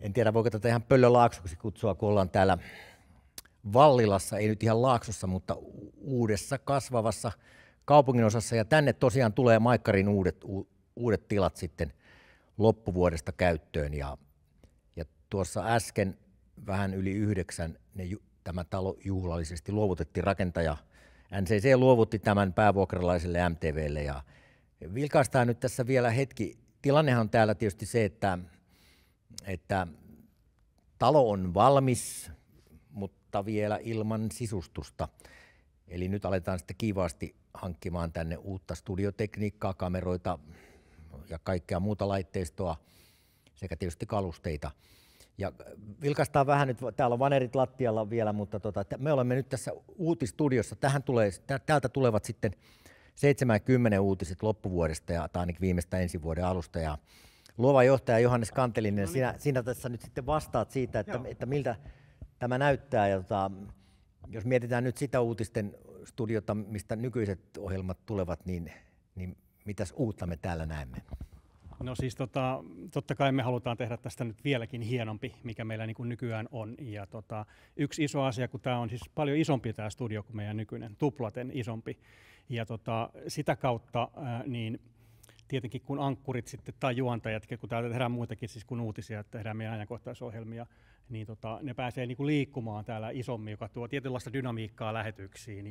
En tiedä, voiko tätä ihan Pöllölaaksoksi kutsua, kun ollaan täällä Vallilassa, ei nyt ihan Laaksossa, mutta uudessa kasvavassa kaupunginosassa. Ja tänne tosiaan tulee Maikkarin uudet tilat sitten loppuvuodesta käyttöön. Ja tuossa äsken vähän yli 9 tämä talo juhlallisesti luovutettiin. Rakentaja NCC luovutti tämän päävuokralaiselle MTVlle. Ja vilkaistaan nyt tässä vielä hetki. Tilannehan on täällä tietysti se, että talo on valmis, mutta vielä ilman sisustusta. Eli nyt aletaan sitten kiivaasti hankkimaan tänne uutta studiotekniikkaa, kameroita ja kaikkea muuta laitteistoa sekä tietysti kalusteita. Ja vilkaistaan vähän nyt, täällä on vanerit lattialla vielä, mutta me olemme nyt tässä uutistudiossa. Täältä tulevat sitten 70 uutiset loppuvuodesta ja tai ainakin viimeistä ensi vuoden alusta. Ja luova johtaja Johannes Kantelinen, sinä tässä nyt sitten vastaat siitä, että miltä tämä näyttää. Ja jos mietitään nyt sitä uutisten studiota, mistä nykyiset ohjelmat tulevat, niin mitäs uutta me täällä näemme? No siis totta kai me halutaan tehdä tästä nyt vieläkin hienompi, mikä meillä niin kuin nykyään on. Ja yksi iso asia, kun tämä on siis paljon isompi tämä studio kuin meidän nykyinen, tuplaten isompi. Ja sitä kautta niin tietenkin kun ankkurit sitten tai juontajat, kun täällä tehdään muitakin siis kuin uutisia, että tehdään meidän ajankohtaisohjelmia, niin ne pääsee niin kuin liikkumaan täällä isommin, joka tuo tietynlaista dynamiikkaa lähetyksiin.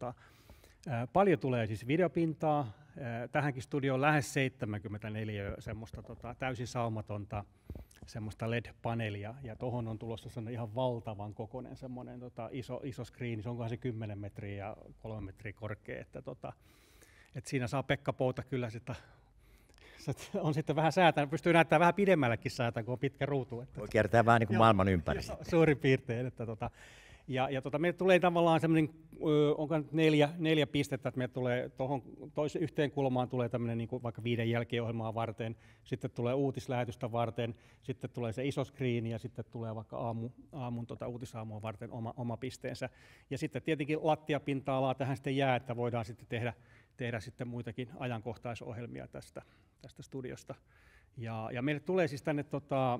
Paljon tulee siis videopintaa. Tähänkin studioon lähes 74 semmoista täysin saumatonta semmoista LED-paneelia, ja tuohon on tulossa sellainen ihan valtavan kokoinen semmoinen iso screeni, se onkohan se 10 metriä ja 3 metriä korkea, että siinä saa Pekka Pouta kyllä sitä on sitten vähän säätä, pystyy näyttämään vähän pidemmällekin säätä, kun on pitkä ruutu. Voi kiertää vähän niin kuin maailman ympäri. Suurin piirtein, että meille tulee tavallaan semmoinen, onko nyt neljä pistettä, että meille tulee tuohon yhteen kulmaan tulee tämmöinen niin kuin vaikka 5 jälkiohjelmaa varten, sitten tulee uutislähetystä varten, sitten tulee se iso screeni ja sitten tulee vaikka aamun uutisaamua varten oma pisteensä. Ja sitten tietenkin lattiapinta-alaa tähän sitten jää, että voidaan sitten tehdä sitten muitakin ajankohtaisohjelmia tästä studiosta. Ja meille tulee siis tänne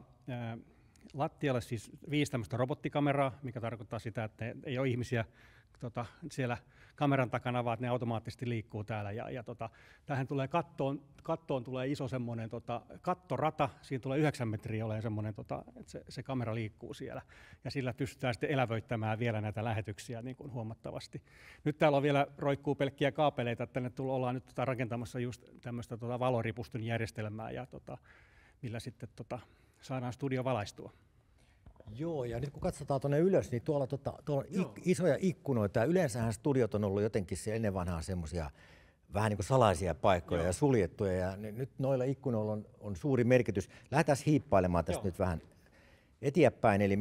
lattialle siis 5 tämmöistä robottikameraa, mikä tarkoittaa sitä, että ei ole ihmisiä siellä kameran takana, vaan ne automaattisesti liikkuu täällä. Tähän tulee kattoon tulee iso semmoinen kattorata, siinä tulee 9 metriä olemaan semmoinen, että se kamera liikkuu siellä. Ja sillä pystytään sitten elävöittämään vielä näitä lähetyksiä niin kuin huomattavasti. Nyt täällä on vielä roikkuu pelkkiä kaapeleita, että tänne ollaan nyt rakentamassa just tämmöistä valoripustun järjestelmää, ja millä sitten saadaan studio valaistua. Joo, ja nyt kun katsotaan tuonne ylös, niin tuolla on isoja ikkunoita, ja yleensähän studiot on ollut jotenkin ennen vanhaa semmoisia vähän niin kuin salaisia paikkoja ja suljettuja, ja nyt noilla ikkunoilla on suuri merkitys. Lähdetään hiippailemaan tästä nyt vähän eteenpäin, eli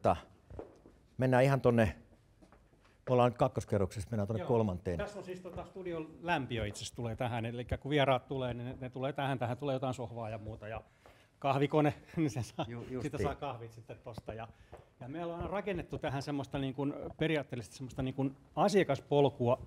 mennään ihan tuonne, me ollaan nyt 2. kerroksessa, mennään tuonne 3. Tässä on siis studion lämpiö itse asiassa tulee tähän, eli kun vieraat tulee, niin ne tulee tähän tulee jotain sohvaa ja muuta. Ja kahvikone, niin se sitä saa kahvit sitten tuosta. Ja me ollaan rakennettu tähän semmoista niin kuin, periaatteellisesti semmoista niin kuin asiakaspolkua,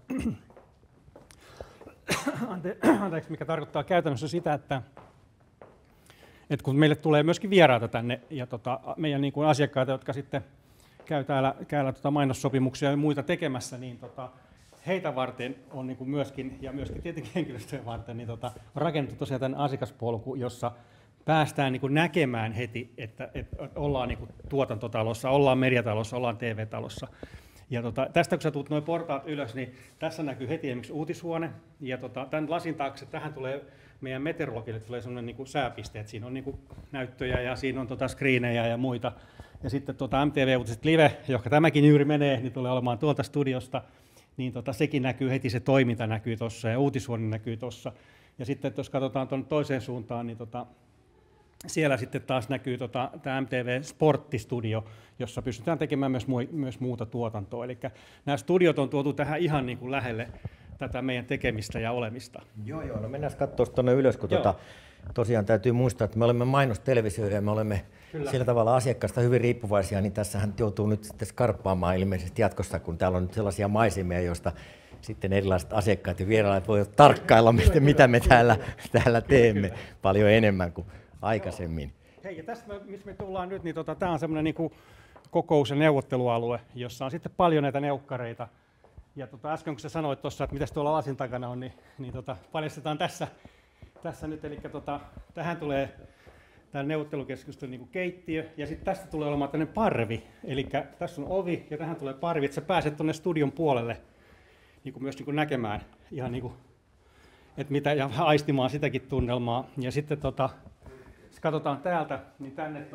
anteeksi, mikä tarkoittaa käytännössä sitä, että kun meille tulee myöskin vieraita tänne ja meidän niin kuin asiakkaita, jotka sitten käy täällä mainossopimuksia ja muita tekemässä, niin heitä varten on niin kuin myöskin, ja myöskin tietenkin henkilöstöön varten, niin on rakennettu tosiaan tämän asiakaspolku, jossa päästään niin kuin näkemään heti, että ollaan niin kuin tuotantotalossa, ollaan mediatalossa, ollaan TV-talossa. Ja tästä kun sä tulet nuo portaat ylös, niin tässä näkyy heti esimerkiksi uutishuone. Ja tämän lasin taakse tähän tulee meidän meteorologille tulee sellainen niin kuin sääpisteet. Siinä on niin kuin näyttöjä ja siinä on screenejä ja muita. Ja sitten MTV-uutiset Live, johon tämäkin juuri menee, niin tulee olemaan tuolta studiosta. Niin sekin näkyy heti, se toiminta näkyy tuossa ja uutishuone näkyy tuossa. Ja sitten jos katsotaan tuonne toiseen suuntaan, niin siellä sitten taas näkyy tämä MTV Sporttistudio, jossa pystytään tekemään myös muuta tuotantoa. Eli nämä studiot on tuotu tähän ihan niin kuin lähelle tätä meidän tekemistä ja olemista. Joo, no mennään katsomaan tuonne ylös, kun tosiaan täytyy muistaa, että me olemme mainostelevisioita ja me olemme sillä tavalla asiakkaasta hyvin riippuvaisia, niin tässähän joutuu nyt sitten skarppaamaan ilmeisesti jatkossa, kun täällä on nyt sellaisia maisemia, joista sitten erilaiset asiakkaat ja vieraat voivat tarkkailla, mitä me täällä teemme paljon enemmän kuin aikaisemmin. Hei, ja tästä missä me tullaan nyt, niin tämä on semmoinen niin kokous- ja neuvottelualue, jossa on sitten paljon näitä neukkareita. Ja äsken kun sä sanoit tuossa, että mitäs tuolla lasin takana on, niin paljastetaan tässä nyt. Eli tähän tulee tämä neuvottelukeskustelun niin keittiö, ja sitten tästä tulee olemaan tämmöinen parvi. Eli tässä on ovi, ja tähän tulee parvi, että sä pääset tuonne studion puolelle myös näkemään ihan että mitä, ja aistimaan sitäkin tunnelmaa. Ja sitten jos katsotaan täältä, niin tänne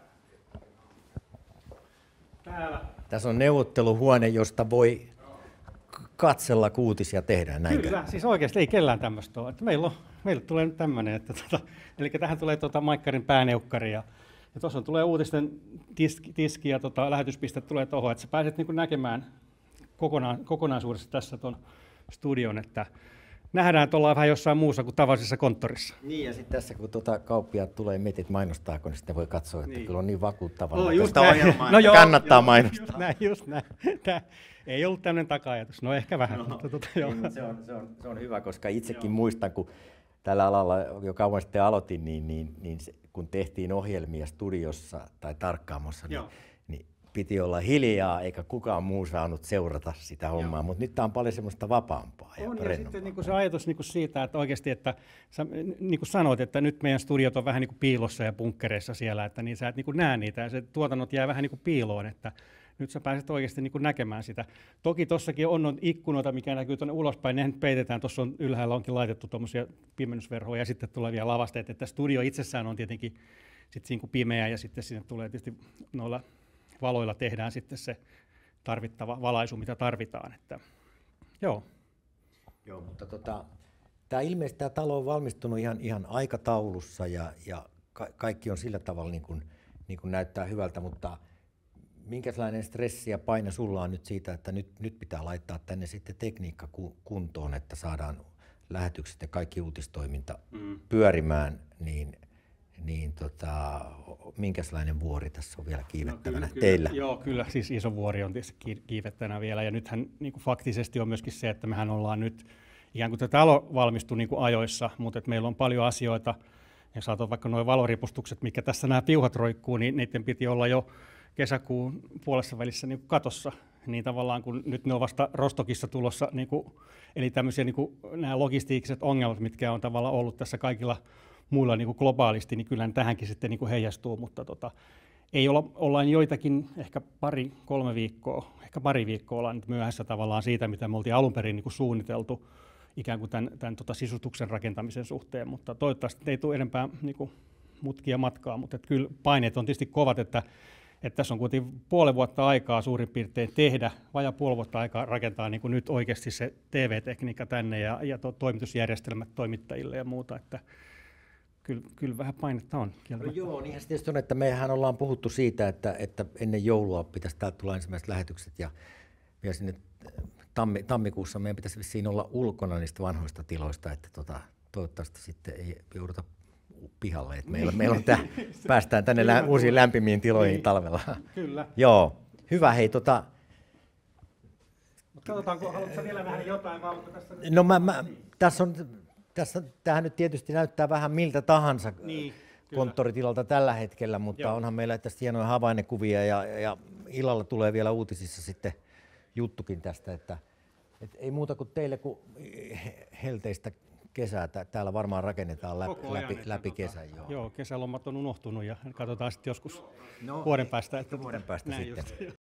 täällä. Tässä on neuvotteluhuone, josta voi katsella kuutisia tehdä, näinkö? Kyllä, siis oikeasti ei kellään tämmöistä ole. Että meille tulee nyt tämmöinen, että eli tähän tulee Maikkarin pääneukkari ja tuossa tulee uutisten tiski ja lähetyspiste tulee tuohon, että sä pääset näkemään kokonaisuudessa tässä tuon studion, että nähdään, että ollaan vähän jossain muussa kuin tavallisessa konttorissa. Niin, ja sitten tässä kun kauppiaat tulee mietit mainostaako, niin sitten voi katsoa, että kyllä on niin vakuuttavaa. Kannattaa mainostaa. Just näin. Tämä ei ollut tämmöinen taka-ajatus, no ehkä vähän. Se on hyvä, koska itsekin muistan, kun tällä alalla jo kauan sitten aloitin, niin kun tehtiin ohjelmia studiossa tai tarkkaamossa, niin piti olla hiljaa, eikä kukaan muu saanut seurata sitä hommaa, mutta nyt tämä on paljon semmoista vapaampaa ja rennompaa. Ja sitten se ajatus siitä, että oikeasti, että sä niin kuin sanoit, että nyt meidän studiot on vähän niin kuin piilossa ja bunkkereissa siellä, että niin sä et niin kuin näe niitä ja se tuotannot jää vähän niin kuin piiloon, että nyt sä pääset oikeasti niin kuin näkemään sitä. Toki tuossakin on ikkunoita, mikä näkyy tuonne ulospäin, nehän peitetään, tuossa on ylhäällä onkin laitettu tuommoisia pimennysverhoja ja sitten tulee vielä lavasteet, että studio itsessään on tietenkin sitten siinä pimeä ja sitten sinne tulee tietysti noilla valoilla tehdään sitten se tarvittava valaisu, mitä tarvitaan. Että, joo, mutta tämä ilmeisesti tämä talo on valmistunut ihan aikataulussa ja kaikki on sillä tavalla niin kuin näyttää hyvältä, mutta minkälainen stressi ja paine sulla on nyt siitä, että nyt pitää laittaa tänne sitten tekniikka kuntoon, että saadaan lähetykset ja kaikki uutistoiminta pyörimään, niin minkälainen vuori tässä on vielä kiivettävänä teillä? Joo, kyllä, siis iso vuori on tietysti kiivettävänä vielä, ja nythän niin kuin faktisesti on myöskin se, että mehän ollaan nyt, ikään kuin tämä talo valmistui niin kuin ajoissa, mutta että meillä on paljon asioita, ja saatoin vaikka nuo valoripustukset, mikä tässä nämä piuhat roikkuu, niin niiden piti olla jo kesäkuun puolessa välissä niin kuin katossa, niin tavallaan kun nyt ne on vasta Rostokissa tulossa, niin kuin, eli tämmöisiä niin kuin nämä logistiikiset ongelmat, mitkä on tavallaan ollut tässä kaikilla muilla niin kuin globaalisti, niin kyllä tähänkin sitten niin kuin heijastuu, mutta ei ollaan joitakin, ehkä pari viikkoa ollaan nyt myöhässä tavallaan siitä, mitä me oltiin alun perin niin kuin suunniteltu ikään kuin tämän sisustuksen rakentamisen suhteen, mutta toivottavasti ei tule enempää niin kuin mutkia matkaa, mutta kyllä paineet on tietysti kovat, että tässä on kuitenkin puoli vuotta aikaa suurin piirtein tehdä, vajaa puoli vuotta aikaa rakentaa niin kuin nyt oikeasti se TV-tekniikka tänne ja toimitusjärjestelmät toimittajille ja muuta, että Kyllä vähän painetta on. Joo, niinhän se tietysti on, että mehän ollaan puhuttu siitä, että ennen joulua pitäisi täältä tulla ensimmäiset lähetykset ja vielä sinne tammikuussa meidän pitäisi vissiin olla ulkona niistä vanhoista tiloista, että toivottavasti sitten ei jouduta pihalle, että meillä on päästään tänne uusiin lämpimiin tiloihin talvella. Kyllä. Joo, hyvä, hei Katsotaanko, haluatko vielä nähdä jotain? No tämähän nyt tietysti näyttää vähän miltä tahansa konttoritilalta tällä hetkellä, mutta onhan meillä tästä hienoja havainnekuvia ja illalla tulee vielä uutisissa sitten juttukin tästä, että ei muuta kuin teille kuin helteistä kesää. Täällä varmaan rakennetaan läpi kesän. Joo, kesälomat on unohtunut ja katsotaan sitten joskus vuoden päästä. Vuoden päästä sitten.